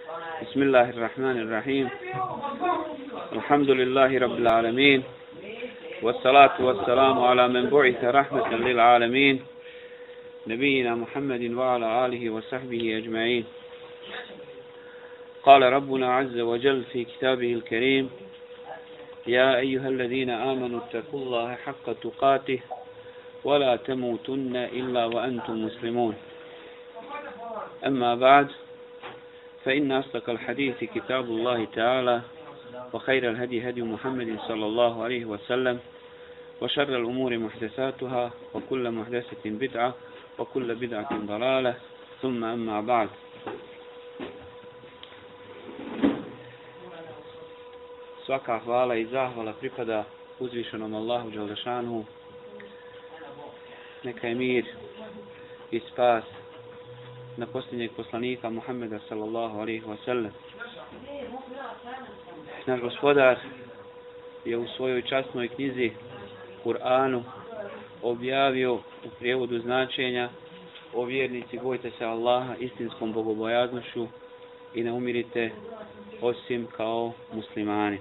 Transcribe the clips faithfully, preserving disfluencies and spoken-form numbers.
بسم الله الرحمن الرحيم الحمد لله رب العالمين والصلاة والسلام على من بعث رحمة للعالمين نبينا محمد وعلى آله وصحبه أجمعين. قال ربنا عز وجل في كتابه الكريم: يا أيها الذين آمنوا اتقوا الله حق تقاته ولا تموتن إلا وأنتم مسلمون. أما بعد، فإن أصدق الحديث كتاب الله تعالى، وخير الهدي هدي محمد صلى الله عليه وسلم، وشر الأمور محدثاتها، وكل محدثة بدعة، وكل بدعة ضلالة، ثم أما بعد. Svaka hvala i zahvala pripada uzvišenom Allahu dželešanu. Neka je mir i spas na posljednjeg poslanika Muhammeda sallallahu alejhi ve sellem. Naš Gospodar je u svojoj časnoj knjizi Kur'anu objavio u prijevodu značenja: o vjernici, bojte se Allaha istinskom bogobojaznošću i ne umirite osim kao muslimani.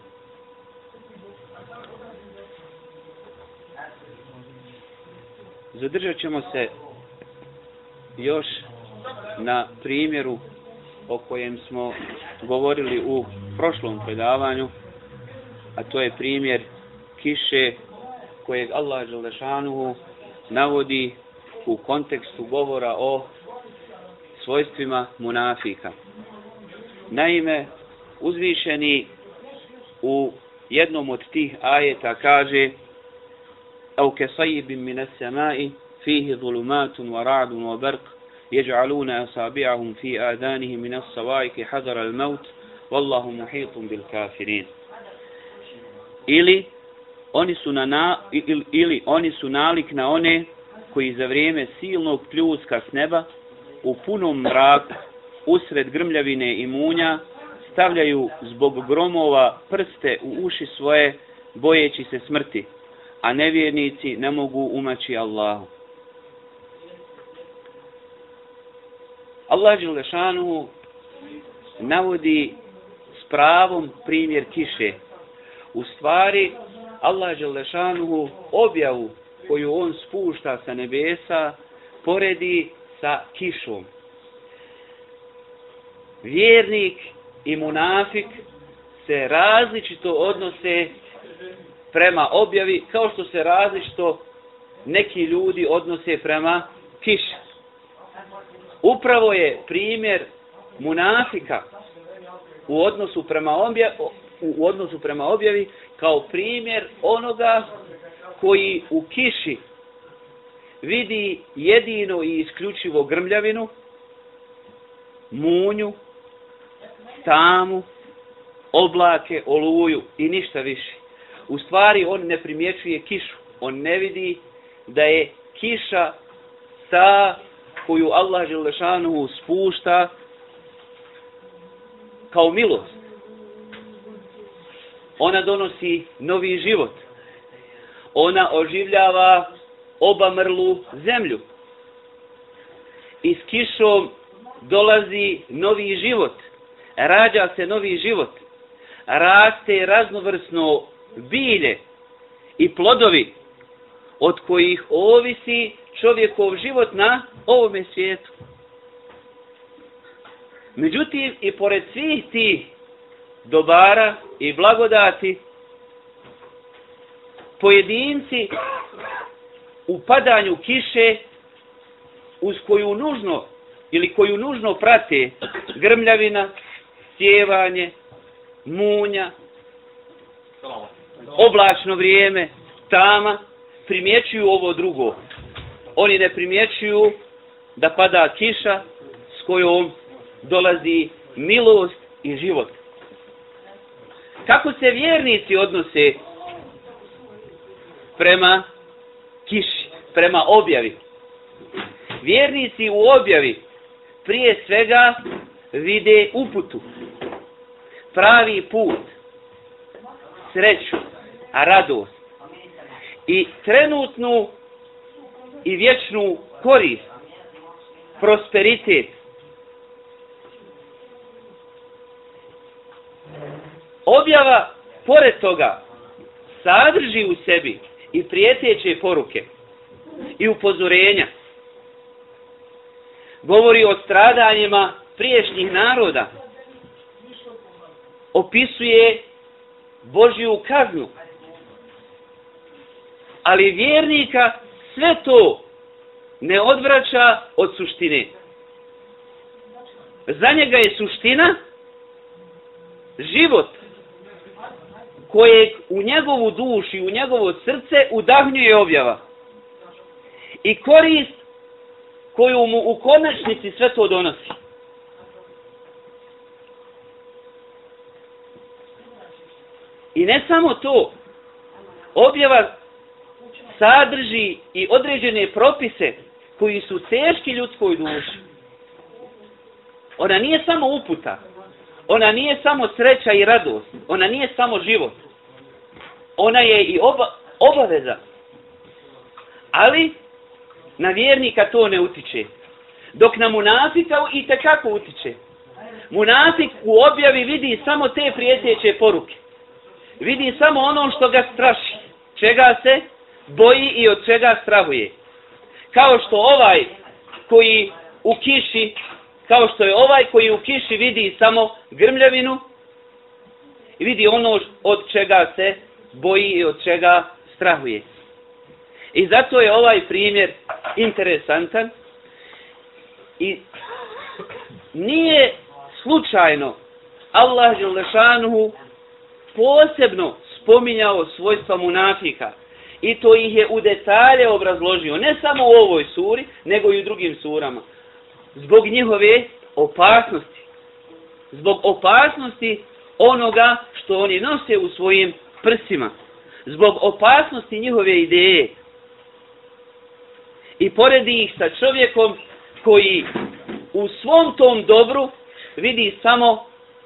Zadržat ćemo se još na primjeru o kojem smo govorili u prošlom predavanju, a to je primjer kiše kojeg Allah dželešanuhu navodi u kontekstu govora o svojstvima munafika. Naime, uzvišeni u jednom od tih ajeta kaže: أو كصيب من السماء فيه ظلمات ورعد وبرق يجعلون أصابعهم في آذانهم من الصواعق حذر الموت والله محيط بالكافرين. Ili oni su na ili, ili oni su nalik na one koji za vrijeme silnog pljuska s neba u punom mraku usred grmljavine i munja stavljaju zbog gromova prste u uši svoje bojeći se smrti, a nevjernici ne mogu umaći Allahu. Allah dželešanuhu navodi s pravom primjer kiše. U stvari, Allah dželešanuhu objavu koju on spušta sa nebesa poredi sa kišom. Vjernik i munafik se različito odnose prema objavi, kao što se različito neki ljudi odnose prema kiši. Upravo je primjer munafika u odnosu prema objavi, u odnosu prema objavi kao primjer onoga koji u kiši vidi jedino i isključivo grmljavinu, munju, tamu, oblake, oluju i ništa više. U stvari on ne primjećuje kišu. On ne vidi da je kiša ta koju Allah dželešanuhu spušta kao milost. Ona donosi novi život. Ona oživljava obamrlu zemlju. I s kišom dolazi novi život. Rađa se novi život. Raste raznovrsno bilje i plodovi od kojih ovisi čovjekov život na ovome svijetu. Međutim, i pored svih tih dobara i blagodati, pojedinci u padanju kiše, uz koju nužno ili koju nužno prate grmljavina, sjevanje, munja, oblačno vrijeme, tama, primjećuju ovo drugo. Oni ne primjećuju da pada kiša s kojom dolazi milost i život. Kako se vjernici odnose prema kiši, prema objavi? Vjernici u objavi prije svega vide uputu, pravi put, sreću, radost i trenutnu i vječnu korist, prosperitet. objava, pored toga, sadrži u sebi i prijeteće poruke i upozorenja. Govori o stradanjima priješnjih naroda. Opisuje Božju kaznu. Ali vjernika sve to ne odvraća od suštine. Za njega je suština život kojeg u njegovu dušu i u njegovo srce udahnjuje objava. I korist koju mu u konačnici sve to donosi. I ne samo to, objava sadrži i određene propise koji su teški ljudskoj duši. Ona nije samo uputa, ona nije samo sreća i radost, ona nije samo život. Ona je i oba, obaveza. Ali na vjernika to ne utiče. Dok na munafika i tekako utiče. Munafik u objavi vidi samo te prijeteće poruke. Vidi samo ono što ga straši, čega se boji i od čega strahuje. Kao što ovaj koji u kiši, kao što je ovaj koji u kiši vidi samo grmljavinu i vidi ono od čega se boji i od čega strahuje. I zato je ovaj primjer interesantan i nije slučajno Allah dželešanuhu posebno spominjao svojstva munafika i to ih je u detalje obrazložio, ne samo u ovoj suri, nego i u drugim surama. Zbog njihove opasnosti. Zbog opasnosti onoga što oni nose u svojim prsima. Zbog opasnosti njihove ideje. I poredi ih sa čovjekom koji u svom tom dobru vidi samo,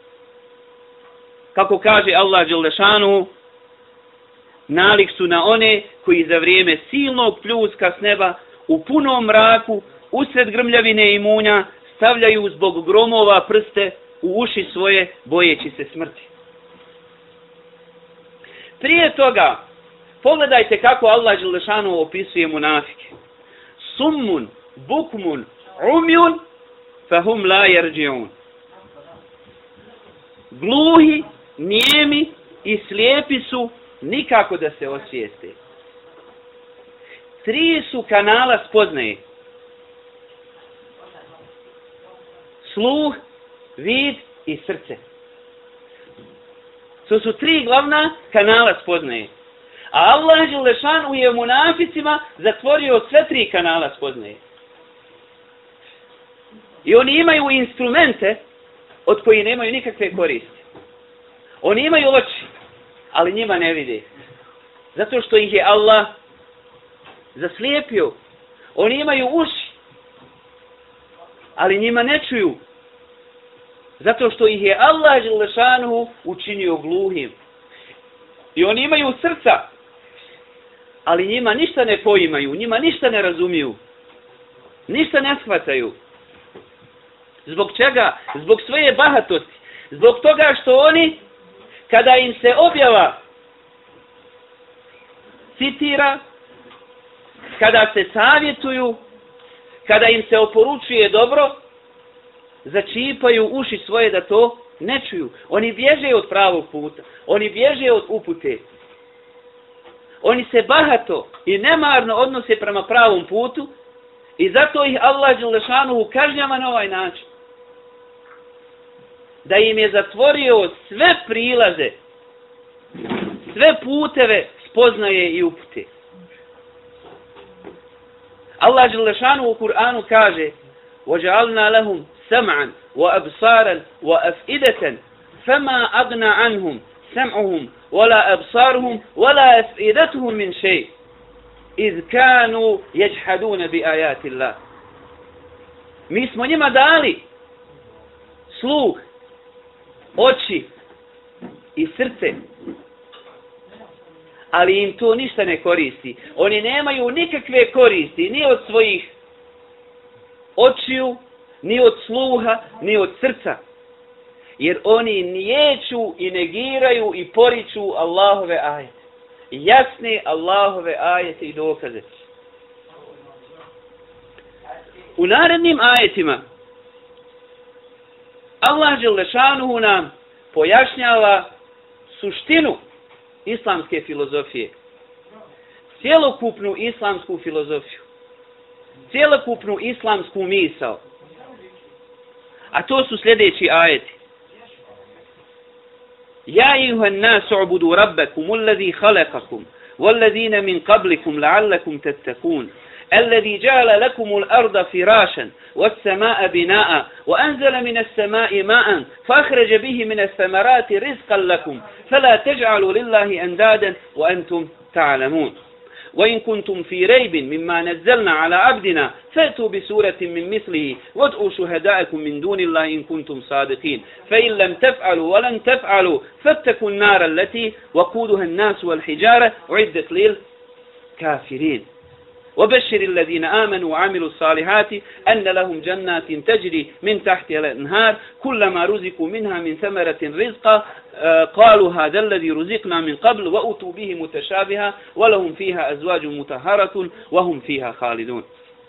kako kaže Allah dželešanu, nalik su na one koji za vrijeme silnog pljuska s neba u punom mraku, usred grmljavine i munja, stavljaju zbog gromova prste u uši svoje, bojeći se smrti. Prije toga, pogledajte kako Allah dželešanu opisuje munafike. Summun, bukmun, umjun, fahum la jerđiun. Gluhi, nijemi i slijepi su, nikako da se osvijeste. Tri su kanala spoznaje. Sluh, vid i srce. To su tri glavna kanala spoznaje. A Allah dželešanu je munaficima zatvorio sve tri kanala spoznaje. I oni imaju instrumente od koji nemaju nikakve koristi. Oni imaju oči, ali njima ne vide. Zato što ih je Allah zaslijepio. Oni imaju uši, ali njima ne čuju. Zato što ih je Allah dželešanu učinio gluhim. I oni imaju srca, ali njima ništa ne poimaju, njima ništa ne razumiju. Ništa ne shvataju. Zbog čega? Zbog svoje bahatosti. Zbog toga što oni, kada im se objava citira, kada se savjetuju, kada im se oporučuje dobro, začipaju uši svoje da to ne čuju. Oni bježe od pravog puta. Oni bježe od upute. Oni se bahato i nemarno odnose prema pravom putu i zato ih Allah dželešanu kažnjava na ovaj način. Da im je zatvorio sve prilaze, sve puteve spoznaje i upute. Allah dželešanu u Kur'anu kaže: وَجَعَلْنَا لَهُمْ سَمْعًا وَأَبْصَارًا وَأَفْئِدَةً فَمَا أَغْنَى عَنْهُمْ سَمْعُهُمْ وَلَا أَبْصَارُهُمْ وَلَا أَفْئِدَتُهُمْ مِنْ شَيْءٍ إِذْ كَانُوا يَجْحَدُونَ بِآيَاتِ اللَّهِ. Mi smo njima dali sluh, oči i srce, ali im to ništa ne koristi. Oni nemaju nikakve koristi ni od svojih očiju, ni od sluha, ni od srca. jer oni niječu i negiraju i poriču Allahove ajete. Jasne Allahove ajete i dokaze. U narednim ajetima Allah dželešanuhu nam pojašnjava suštinu islamske filozofije, cjelokupnu islamsku filozofiju, cjelokupnu islamsku misao. A to su sljedeći ajeti. Ja ejuhan nasu ubudu rabbakum alladhi khalaqakum walladhina min qablikum la'allakum tattaqun الذي جعل لكم الأرض فراشا والسماء بناء وأنزل من السماء ماء فأخرج به من الثمرات رزقا لكم فلا تجعلوا لله أندادا وأنتم تعلمون وإن كنتم في ريب مما نزلنا على عبدنا فأتوا بسورة من مثله وادعوا شهداءكم من دون الله إن كنتم صادقين فإن لم تفعلوا ولن تفعلوا فاتقوا النار التي وقودها الناس والحجارة أعدت للكافرين وبشر الذين آمنوا وعملوا الصالحات أن لهم جنات تجري من تحتها الأنهار كلما رزقوا منها من ثمرة رزقا قالوا هذا الذي رزقنا من قبل وأتوا به متشابها ولهم فيها أزواج مطهرة وهم فيها خالدون.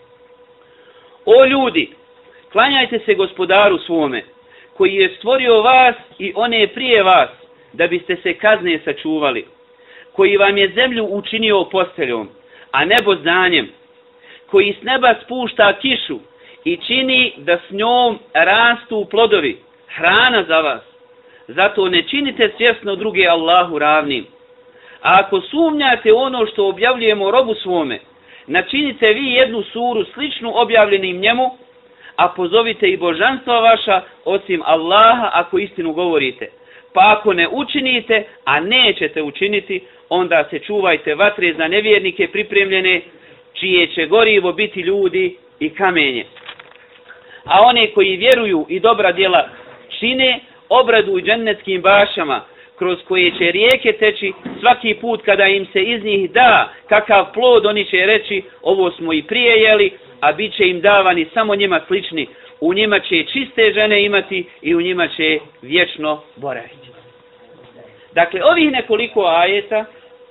O ljudi, klanjajte se gospodaru svome, koji je stvorio vas i one prije vas, da biste se kazne sačuvali, koji vam je zemlju učinio posteljom, a nebo zdanjem, koji s neba spušta kišu i čini da s njom rastu plodovi, hrana za vas. Zato ne činite svjesno druge Allahu ravnim. A ako sumnjate ono što objavljujemo robu svome, načinite vi jednu suru sličnu objavljenim njemu, a pozovite i božanstva vaša osim Allaha ako istinu govorite. Pa ako ne učinite, a nećete učiniti, onda se čuvajte vatre za nevjernike pripremljene, čije će gorivo biti ljudi i kamenje. A one koji vjeruju i dobra djela čine, obraduj džennetskim bašama, kroz koje će rijeke teći svaki put kada im se iz njih da kakav plod, oni će reći ovo smo i prije jeli, a bit će im davani samo njima slični. U njima će čiste žene imati i u njima će vječno boraviti. Dakle, ovih nekoliko ajeta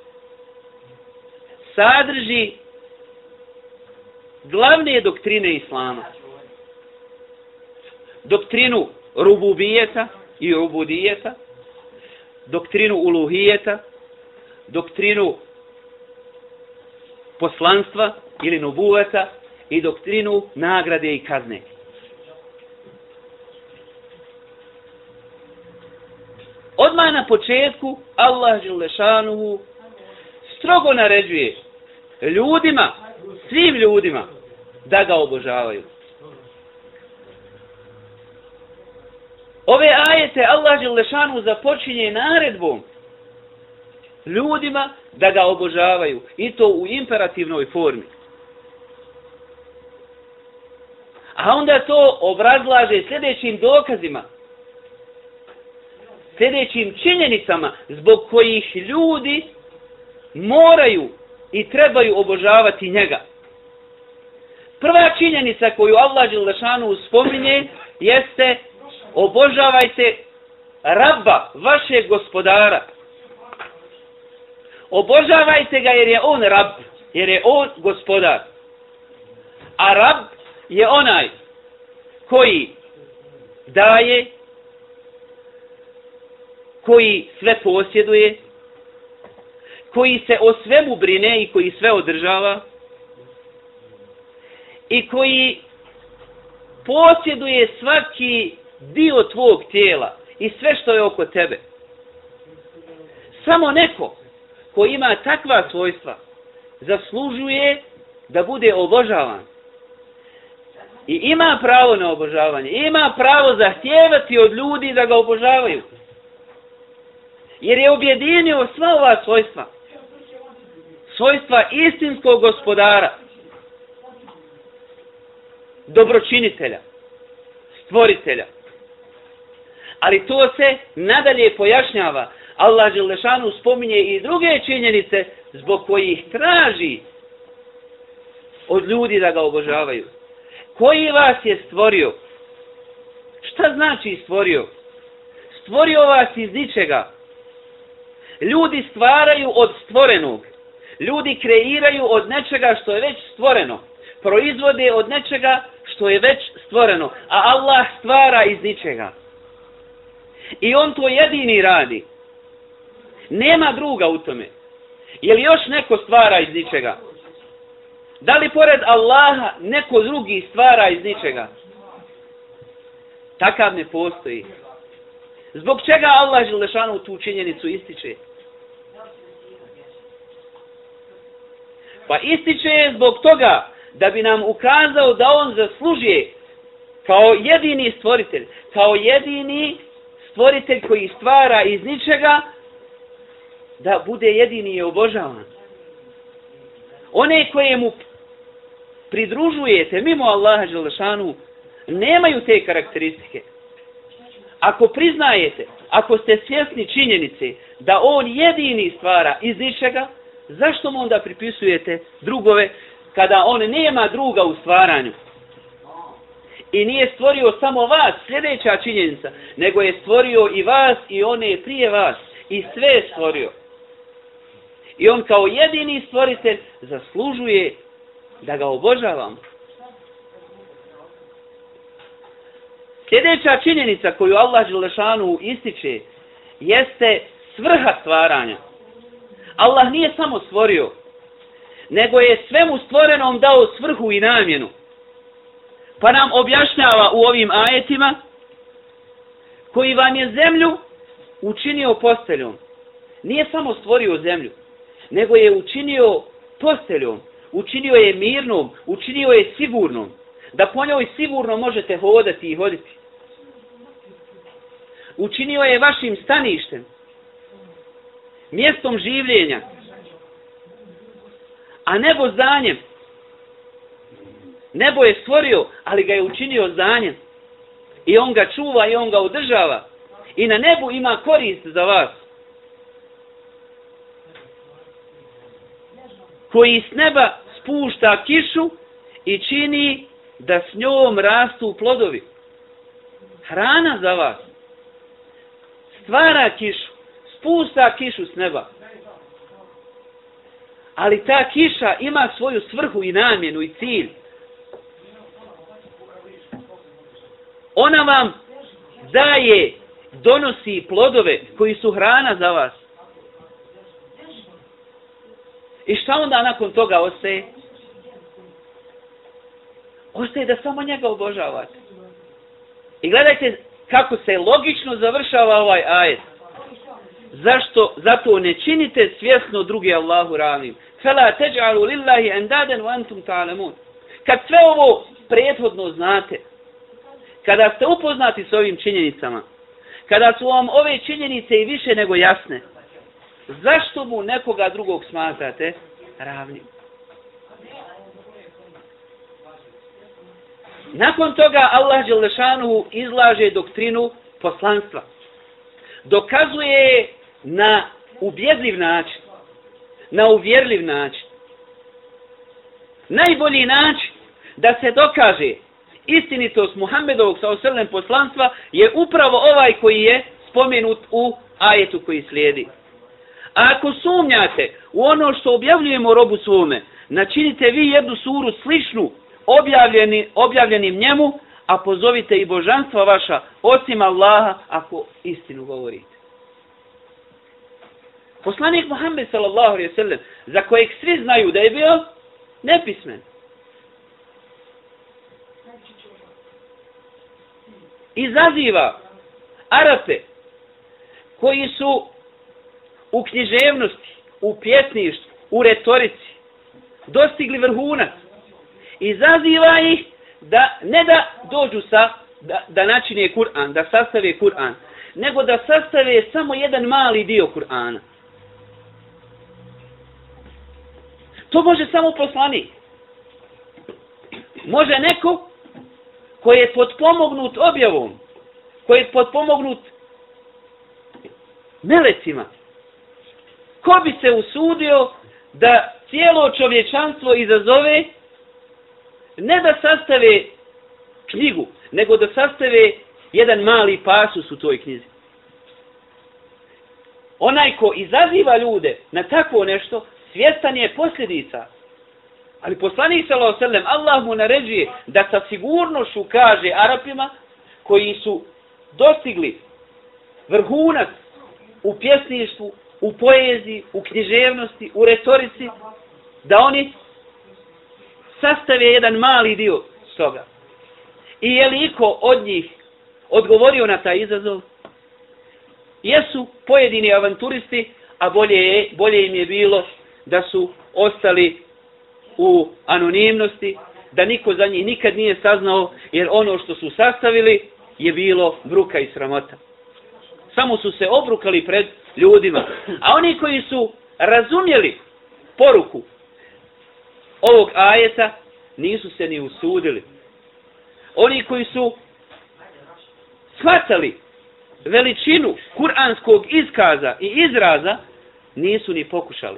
sadrži glavne doktrine Islama. Doktrinu rububijeta i ubudijeta, doktrinu uluhijeta, doktrinu poslanstva ili nubuveta i doktrinu nagrade i kazne. Odmah na početku Allah dželešanuhu strogo naređuje ljudima, svim ljudima, da ga obožavaju. Ove ajete Allah dželešanuhu započinje naredbom ljudima da ga obožavaju, i to u imperativnoj formi. A onda to obrazlaže sljedećim dokazima, sljedećim činjenicama zbog kojih ljudi moraju i trebaju obožavati njega. Prva činjenica koju Allah dželešanuhu spominje jeste: obožavajte Rabba, vašeg gospodara. Obožavajte ga jer je on Rab, jer je on gospodar. A Rab je onaj koji daje, koji sve posjeduje, koji se o svemu brine i koji sve održava i koji posjeduje svaki dio tvog tijela i sve što je oko tebe. Samo neko ko ima takva svojstva zaslužuje da bude obožavan. I ima pravo na obožavanje. Ima pravo zahtijevati od ljudi da ga obožavaju. Jer je objedinio sva ova svojstva. Svojstva istinskog gospodara, dobročinitelja, stvoritelja. Ali to se nadalje pojašnjava. Allah dželešanu spominje i druge činjenice zbog kojih traži od ljudi da ga obožavaju. Koji vas je stvorio? Šta znači stvorio? stvorio vas iz ničega. Ljudi stvaraju od stvorenog. Ljudi kreiraju od nečega što je već stvoreno. Proizvode od nečega što je već stvoreno. A Allah stvara iz ničega. I on to jedini radi. Nema druga u tome. Je li još neko stvara iz ničega? Da li pored Allaha neko drugi stvara iz ničega? Takav ne postoji. Zbog čega Allah dželešanu tu činjenicu ističe? Pa ističe je zbog toga da bi nam ukazao da on zaslužuje kao jedini stvoritelj, kao jedini stvoritelj koji stvara iz ničega, da bude jedini i obožavan. One koje mu pridružujete mimo Allaha dželešanu nemaju te karakteristike. Ako priznajete, ako ste svjesni činjenice da on jedini stvara iz ničega, zašto mu onda pripisujete drugove kada on nema druga u stvaranju? I nije stvorio samo vas, sljedeća činjenica, nego je stvorio i vas i one prije vas. I sve je stvorio. I on kao jedini stvoritelj zaslužuje da ga obožavamo. Sljedeća činjenica koju Allah dželešanu ističe jeste svrha stvaranja. Allah nije samo stvorio, nego je svemu stvorenom dao svrhu i namjenu. Pa nam objašnjava u ovim ajetima koji vam je zemlju učinio posteljom. Nije samo stvorio zemlju, nego je učinio posteljom, učinio je mirnom, učinio je sigurnom, da po njoj sigurno možete hodati i hoditi. Učinio je vašim staništem, mjestom življenja, a nebo zdanjem. Nebo je stvorio, ali ga je učinio zdanjem. I on ga čuva i on ga održava. I na nebu ima korist za vas. Koji s neba spušta kišu i čini da s njom rastu plodovi. Hrana za vas. Stvara kišu, spušta kišu s neba. Ali ta kiša ima svoju svrhu i namjenu i cilj. Ona vam daje, donosi plodove koji su hrana za vas. I šta onda nakon toga ostaje? Ostaje da samo njega obožavate. I gledajte kako se logično završava ovaj ajet. Zašto? Zato ne činite svjesno drugi Allahu ravnim. Fela teđalu lillahi endaden wa antum ta'lamun. Kad sve ovo prethodno znate, kada ste upoznati s ovim činjenicama, kada su vam ove činjenice i više nego jasne, zašto mu nekoga drugog smatrate ravnim? Nakon toga Allah dželešanu izlaže doktrinu poslanstva. Dokazuje na ubjedljiv način, na uvjerljiv način. Najbolji način da se dokaže istinitost Muhammedovog sallallahu alejhi ve sellem poslanstva je upravo ovaj koji je spomenut u ajetu koji slijedi. A ako sumnjate u ono što objavljujemo robu svome, načinite vi jednu suru sličnu objavljeni, objavljenim njemu, a pozovite i božanstva vaša osim Allaha ako istinu govorite. Poslanik Muhammed sallallahu alejhi ve sellem, za kojeg svi znaju da je bio nepismen, izaziva Arape koji su u književnosti, u pjesništvu, u retorici dostigli vrhunac. Izaziva ih da ne da dođu sa, da, da načine Kur'an, da sastave Kur'an, nego da sastave samo jedan mali dio Kur'ana. To može samo poslanik. Može neko koji je potpomognut objavom, koji je potpomognut melecima. Ko bi se usudio da cijelo čovječanstvo izazove ne da sastave knjigu, nego da sastave jedan mali pasus u toj knjizi. Onaj ko izaziva ljude na takvo nešto, svjestan je posljedica. Ali poslanik sallallahu alejhi ve sellem, Allah mu naređuje da sa sigurnošću kaže Arapima koji su dostigli vrhunac u pjesništvu, u poeziji, u književnosti, u retorici, da oni sastave jedan mali dio toga. I je li iko od njih odgovorio na taj izazov? Jesu pojedini avanturisti, a bolje, je, bolje im je bilo da su ostali u anonimnosti, da niko za njih nikad nije saznao, jer ono što su sastavili je bilo bruka i sramota. Samo su se obrukali pred ljudima. A oni koji su razumjeli poruku ovog ajeta, nisu se ni usudili. Oni koji su shvatali veličinu kuranskog iskaza i izraza, nisu ni pokušali.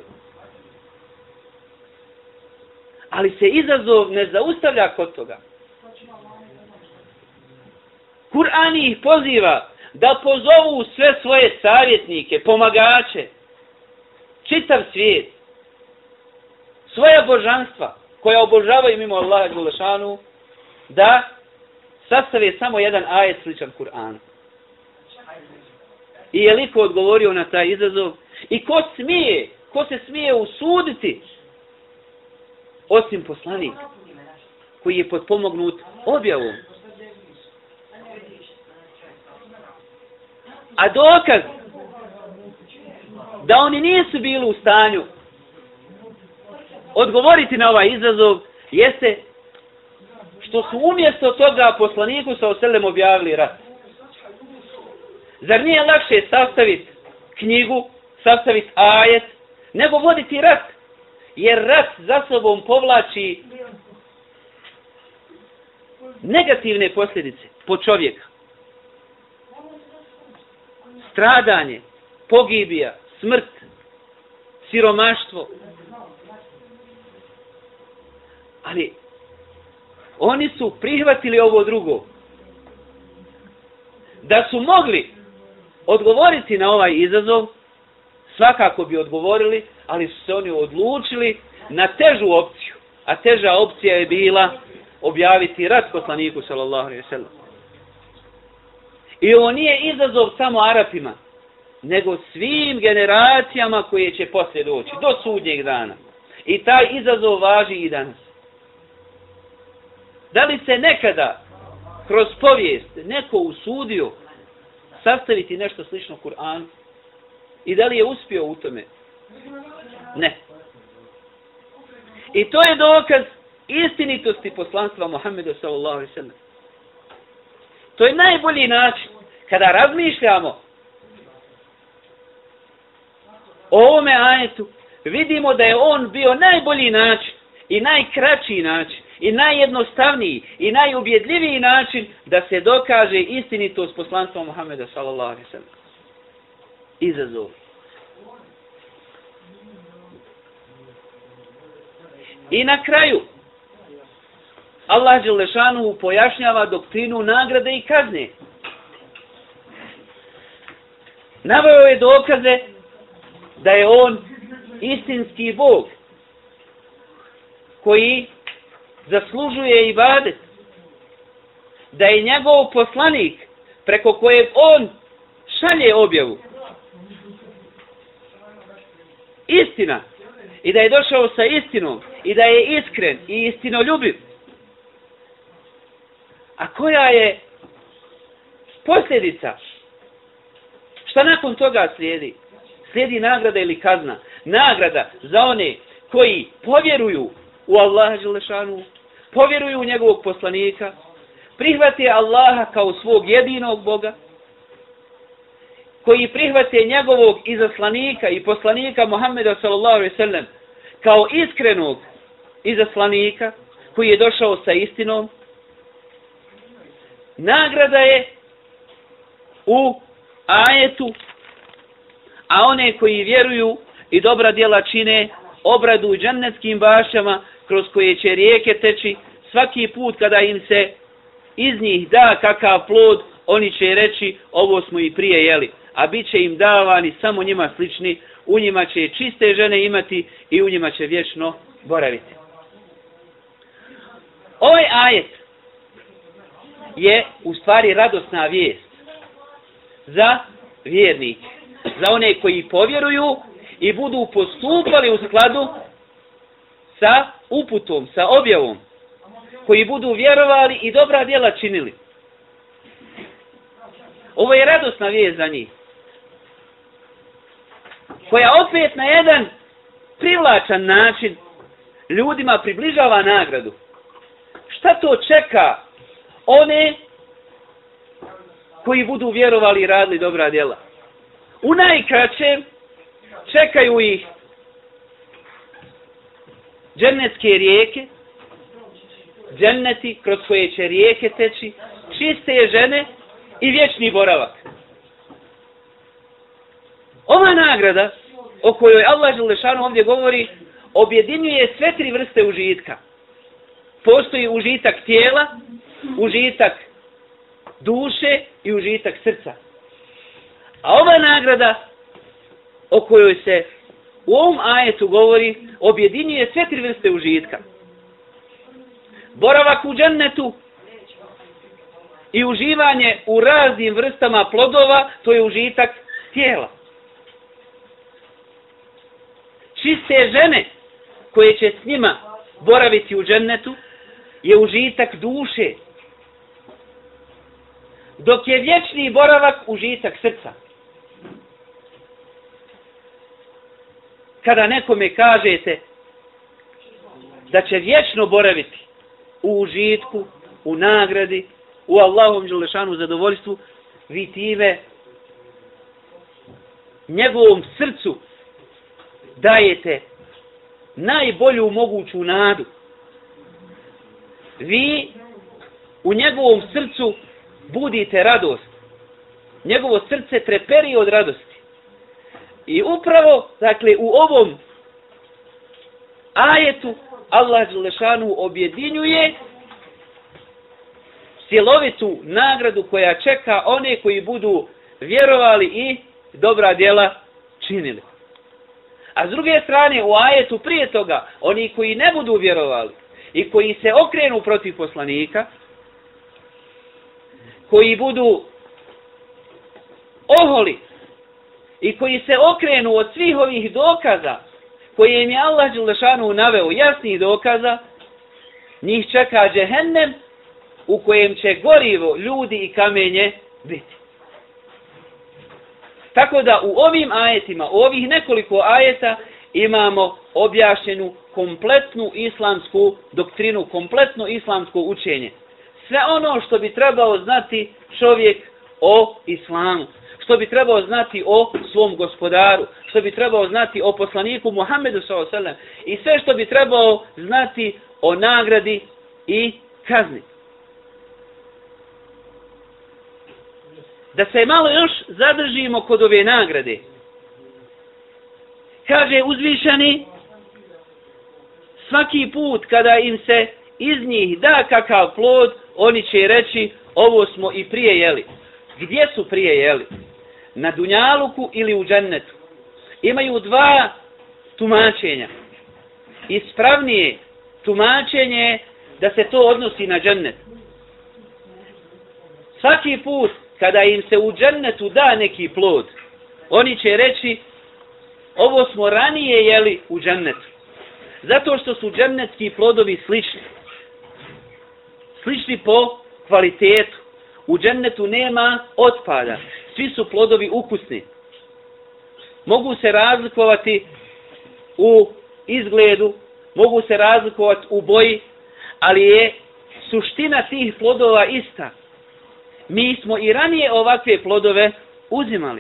Ali se izazov ne zaustavlja kod toga. Kur'an ih poziva da pozovu sve svoje savjetnike, pomagače, čitav svijet, svoja božanstva koja obožavaju mimo Allaha dželle šanu, da sastave samo jedan ajet sličan Kur'anu. I je li ko odgovorio na taj izazov? I ko smije, ko se smije usuditi osim poslanik koji je potpomognut objavom? A dokaz da oni nisu bili u stanju odgovoriti na ovaj izazov jeste što su umjesto toga poslaniku sallallahu alejhi ve sellem objavili rat. Zar nije lakše sastaviti knjigu, sastaviti ajet, nego voditi rat? Jer rat za sobom povlači negativne posljedice po čovjeka. Stradanje, pogibija, smrt, siromaštvo. Ali oni su prihvatili ovo drugo. Da su mogli odgovoriti na ovaj izazov, svakako bi odgovorili, ali su se oni odlučili na težu opciju. A teža opcija je bila objaviti rat poslaniku sallallahu alejhi ve sellem. I ovo nije izazov samo Arapima, nego svim generacijama koje će poslije doći, do sudnjeg dana. I taj izazov važi i danas. Da li se nekada kroz povijest neko usudio sastaviti nešto slično Kur'anu? I da li je uspio u tome? Ne. I to je dokaz istinitosti poslanstva Muhammeda sallallahu alejhi ve sellem. To je najbolji način kada razmišljamo o ovome ajetu, vidimo da je on bio najbolji način i najkraći način i najjednostavniji i najubjedljiviji način da se dokaže istinitost poslanstva Muhammeda sallallahu alejhi ve sellem. Izazov. I na kraju Allah dželle šanuhu pojašnjava doktrinu nagrade i kazne. Naveo je dokaze da je on istinski Bog koji zaslužuje ibadet, da je njegov poslanik preko kojeg on šalje objavu istina i da je došao sa istinom i da je iskren i istinoljubiv. A koja je posljedica? Šta nakon toga slijedi? Slijedi nagrada ili kazna? Nagrada za one koji povjeruju u Allaha dželle šanuhu, povjeruju u njegovog poslanika, prihvate Allaha kao svog jedinog Boga, koji prihvate njegovog izaslanika i poslanika Muhammeda sallallahu alejhi ve sellem kao iskrenog izaslanika koji je došao sa istinom. Nagrada je u ajetu, a one koji vjeruju i dobra djela čine obradu džennetskim bašćama kroz koje će rijeke teći svaki put kada im se iz njih da kakav plod oni će reći ovo smo i prije jeli, a bit će im davani samo njima slični, u njima će čiste žene imati i u njima će vječno boraviti. Ovaj ajet je u stvari radosna vijest za vjernike, za one koji povjeruju i budu postupali u skladu sa uputom, sa objavom, koji budu vjerovali i dobra djela činili. Ovo je radosna vijest za njih, koja opet na jedan privlačan način ljudima približava nagradu. Šta to čeka one koji budu vjerovali i radili dobra djela? U najkraćem čekaju ih džennetske rijeke, dženneti kroz koje će rijeke teći, čiste žene i vječni boravak. Ova nagrada o kojoj Allah dželešanu ovdje govori objedinjuje sve tri vrste užitka. Postoji užitak tijela, užitak duše i užitak srca. A ova nagrada o kojoj se u ovom ajetu govori objedinjuje sve tri vrste užitka. Boravak u džennetu i uživanje u raznim vrstama plodova, to je užitak tijela. Čiste žene koje će s njima boraviti u džennetu je užitak duše, dok je vječni boravak užitak srca. Kada nekome kažete da će vječno boraviti u užitku, u nagradi, u Allahovom dželešanu zadovoljstvu, vi time njegovom srcu dajete najbolju moguću nadu. Vi u njegovom srcu budite radost. Njegovo srce treperi od radosti. I upravo, dakle, u ovom ajetu Allah dželešanu objedinjuje cjelovitu nagradu koja čeka one koji budu vjerovali i dobra djela činili. A s druge strane, u ajetu prije toga, oni koji ne budu vjerovali i koji se okrenu protiv poslanika, koji budu oholi i koji se okrenu od svih ovih dokaza koje im je Allah dželešanu naveo, jasnih dokaza, njih čeka džehennem u kojem će gorivo ljudi i kamenje biti. Tako da u ovim ajetima, u ovih nekoliko ajeta imamo objašnjenu kompletnu islamsku doktrinu, kompletno islamsko učenje. Sve ono što bi trebao znati čovjek o islamu, što bi trebao znati o svom gospodaru, što bi trebao znati o poslaniku Muhammedu sallallahu alejhi ve sellem i sve što bi trebao znati o nagradi i kazni. Da se malo još zadržimo kod ove nagrade. Kaže uzvišeni, svaki put kada im se iz njih da kakav plod, oni će reći ovo smo i prije jeli. Gdje su prije jeli? Na dunjaluku ili u džennetu? Imaju dva tumačenja. Ispravnije tumačenje da se to odnosi na džennet. Svaki put kada im se u džennetu da neki plod, oni će reći ovo smo ranije jeli u džennetu. Zato što su džennetski plodovi slični. Slični po kvalitetu. U džennetu nema otpada. Svi su plodovi ukusni. Mogu se razlikovati u izgledu, mogu se razlikovati u boji, ali je suština tih plodova ista. Mi smo i ranije ovakve plodove uzimali.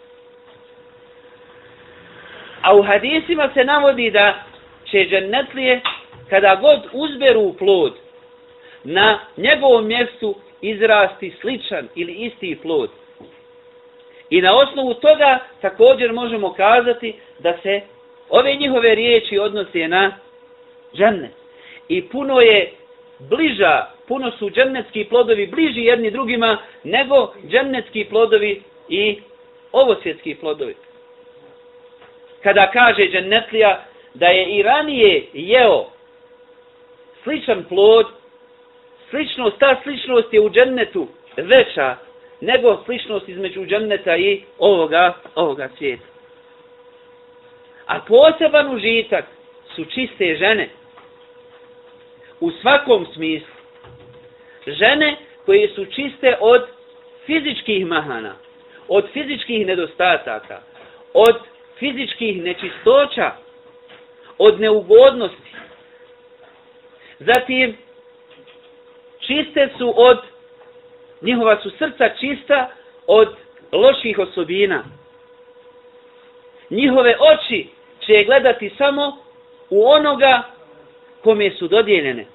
A u hadisima se navodi da će džennetlije, kada god uzberu plod, na njegovom mjestu izrasti sličan ili isti plod. I na osnovu toga također možemo kazati da se ove njihove riječi odnose na džennet. I puno je bliža puno su džennetski plodovi bliži jedni drugima nego džennetski plodovi i ovosvjetski plodovi. Kada kaže džennetlija da je i ranije jeo sličan plod, sličnost, ta sličnost je u džennetu veća nego sličnost između dženneta i ovoga, ovoga svijeta. A poseban užitak su čiste žene. U svakom smislu. Žene koje su čiste od fizičkih mahana, od fizičkih nedostataka, od fizičkih nečistoća, od neugodnosti. Zatim, čiste su od, njihova su srca čista od loših osobina. Njihove oči će gledati samo u onoga kome su dodijeljene.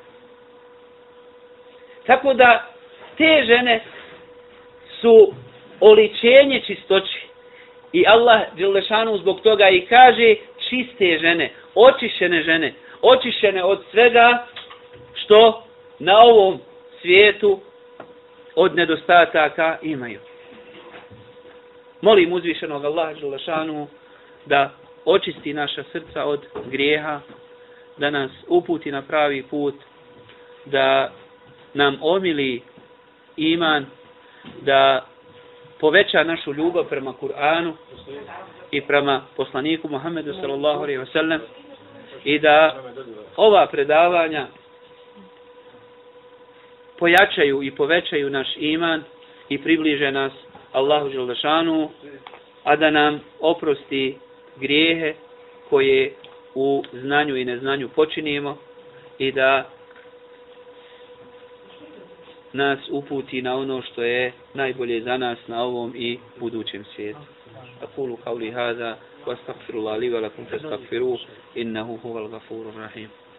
Tako da te žene su oličenje čistoći. I Allah dželešanu zbog toga i kaže čiste žene, očišćene žene, očišćene od svega što na ovom svijetu od nedostataka imaju. Molim uzvišenog Allaha dželešanu da očisti naša srca od grijeha, da nas uputi na pravi put, da nam omili iman, da poveća našu ljubav prema Kur'anu i prema poslaniku Muhammedu sallallahu alejhi ve sellem i da ova predavanja pojačaju i povećaju naš iman i približe nas Allahu dželešanu, a da nam oprosti grijehe koje u znanju i neznanju počinimo i da nas uputi na ono što je najbolje za nas na ovom i budućem svijetu. Aqulu qawli hadha wa astaghfirullaha li wa lakum fastaghfiruhu innahu huwal ghafurur rahim.